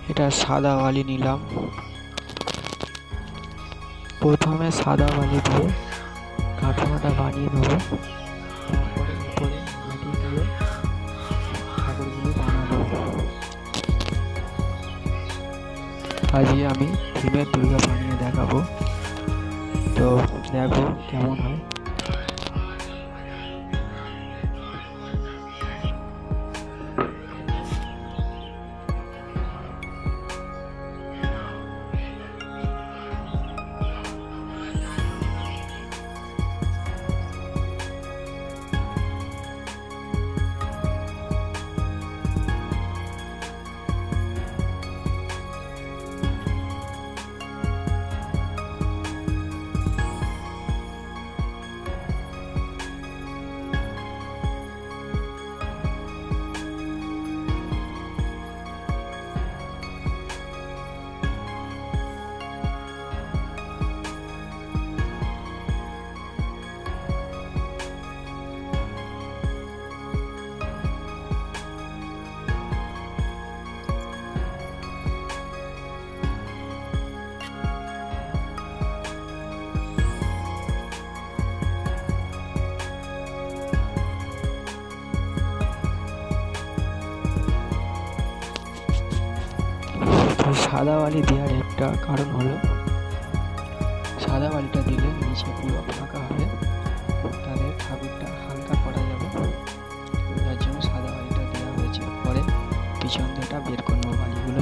এটা সাদা বালি নিলাম। প্রথমে সাদা বালি দিয়ে কাঠামোটা বানিয়ে নেব, তারপরে উপরে মাটি দিয়ে ঠাকুরগুলো বানাবো। আজকে আমি থিমের দুর্গা বানিয়ে দেখাবো, তো দেখো কেমন হয়। সাদা বালি দেওয়ার একটা কারণ হলো, সাদা বালিটা দিলে নিচে পুরো ফাঁকা হবে, তাহলে ঠাকুরটা হালকা করা যাবে, যার জন্য সাদা বালিটা দেওয়া হয়েছে। পরে পিছন দিকটা বের করে নেবো বালিগুলো।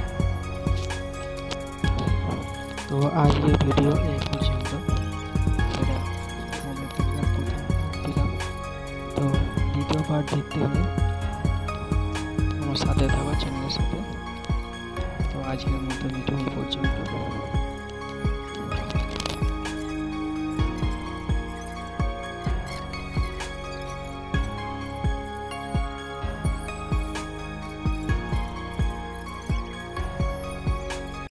তো আজকের ভিডিও এই পর্যন্ত। পার্ট দেখতে হলে আমার সাথে থাকা চ্যানেলের সাথে। তো আজকের মতো ভিডিও এই পর্যন্ত।